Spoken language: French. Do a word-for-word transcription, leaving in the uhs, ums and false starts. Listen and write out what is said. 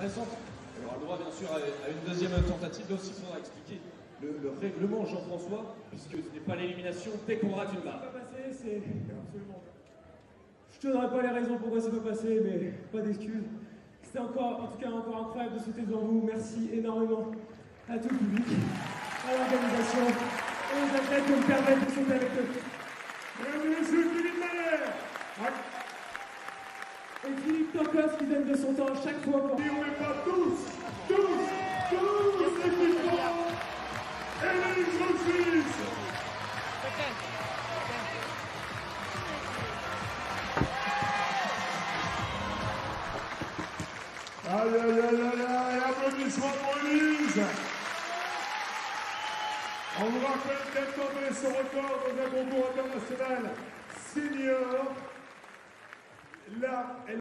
intéressante. Il aura le droit bien sûr à une deuxième tentative, mais aussi il faudra expliquer le, le règlement, Jean-François, puisque ce n'est pas l'élimination dès qu'on rate une barre. Ce pas passé, c'est absolument pas. Je te donnerai pas les raisons pourquoi c'est pas passé, mais pas d'excuses. C'était encore, en tout cas encore incroyable de sauter devant vous. Merci énormément à tout le public, à l'organisation et aux athlètes de me permettre de sauter avec eux. Mesdames et messieurs, Philippe Allaire et Philippe Tokos qui donne de son temps à chaque fois pour... Et on n'est pas tous, tous, tous équipements électrosuisses. Aïe, aïe, aïe, aïe, aïe, applaudissements pour Elise. On vous rappelle qu'elle tombait son record dans un concours international senior. Là, elle